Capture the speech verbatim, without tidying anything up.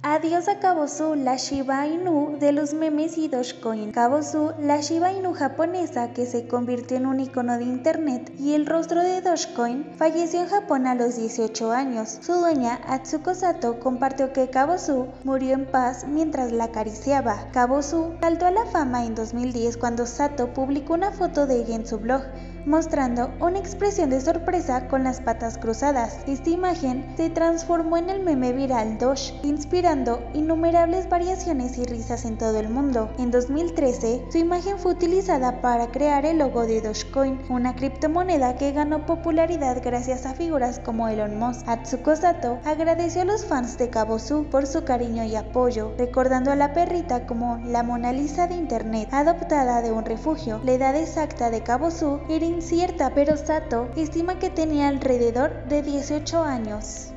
Adiós a Kabosu, la Shiba Inu de los memes y Dogecoin. Kabosu, la Shiba Inu japonesa que se convirtió en un icono de internet y el rostro de Dogecoin, falleció en Japón a los dieciocho años. Su dueña, Atsuko Sato, compartió que Kabosu murió en paz mientras la acariciaba. Kabosu saltó a la fama en dos mil diez cuando Sato publicó una foto de ella en su blog, mostrando una expresión de sorpresa con las patas cruzadas. Esta imagen se transformó en el meme viral Doge, inspirando innumerables variaciones y risas en todo el mundo. En dos mil trece, su imagen fue utilizada para crear el logo de Dogecoin, una criptomoneda que ganó popularidad gracias a figuras como Elon Musk. Atsuko Sato agradeció a los fans de Kabosu por su cariño y apoyo, recordando a la perrita como la Mona Lisa de internet, adoptada de un refugio. La edad exacta de Kabosu era incierta, pero Sato estima que tenía alrededor de dieciocho años.